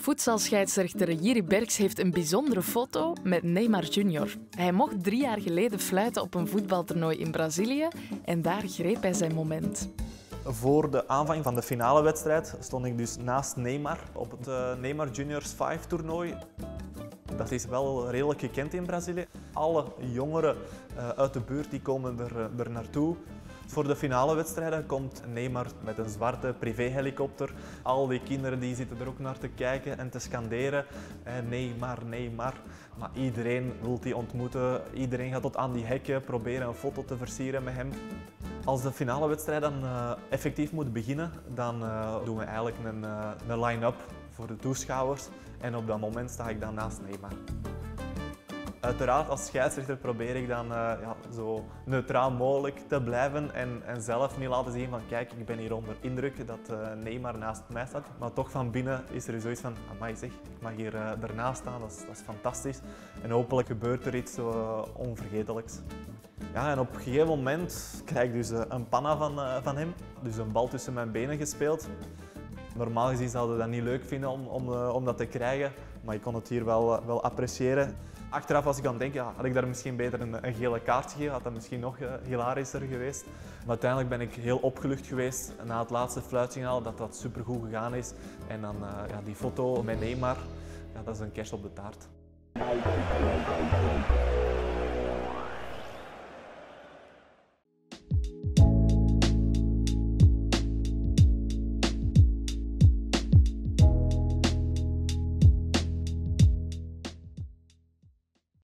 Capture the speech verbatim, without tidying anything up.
Voetbalscheidsrechter Jiri Bergs heeft een bijzondere foto met Neymar junior Hij mocht drie jaar geleden fluiten op een voetbaltoernooi in Brazilië en daar greep hij zijn moment. Voor de aanvang van de finalewedstrijd stond ik dus naast Neymar op het uh, Neymar Juniors vijf toernooi. Dat is wel redelijk gekend in Brazilië. Alle jongeren uh, uit de buurt die komen er, er naartoe. Voor de finalewedstrijden komt Neymar met een zwarte privéhelikopter. Al die kinderen die zitten er ook naar te kijken en te scanderen. Eh, Neymar, Neymar. Maar iedereen wil die ontmoeten. Iedereen gaat tot aan die hekken proberen een foto te versieren met hem. Als de finalewedstrijd dan uh, effectief moet beginnen, dan uh, doen we eigenlijk een, uh, een line-up voor de toeschouwers. En op dat moment sta ik dan naast Neymar. Uiteraard, als scheidsrechter probeer ik dan uh, ja, zo neutraal mogelijk te blijven en, en zelf niet laten zien van kijk, ik ben hier onder indruk dat uh, Neymar naast mij staat. Maar toch van binnen is er zoiets van, amai zeg, ik mag hier uh, ernaast staan, dat is, dat is fantastisch. En hopelijk gebeurt er iets uh, onvergetelijks. Ja, en op een gegeven moment krijg ik dus uh, een panna van, uh, van hem, dus een bal tussen mijn benen gespeeld. Normaal gezien zouden we dat niet leuk vinden om, om, uh, om dat te krijgen, maar ik kon het hier wel, uh, wel appreciëren. Achteraf was ik aan het denken, ja, had ik daar misschien beter een, een gele kaart gegeven, had dat misschien nog uh, hilarischer geweest. Maar uiteindelijk ben ik heel opgelucht geweest na het laatste fluitsignaal dat dat supergoed gegaan is. En dan uh, ja, die foto met Neymar, ja, dat is een kers op de taart.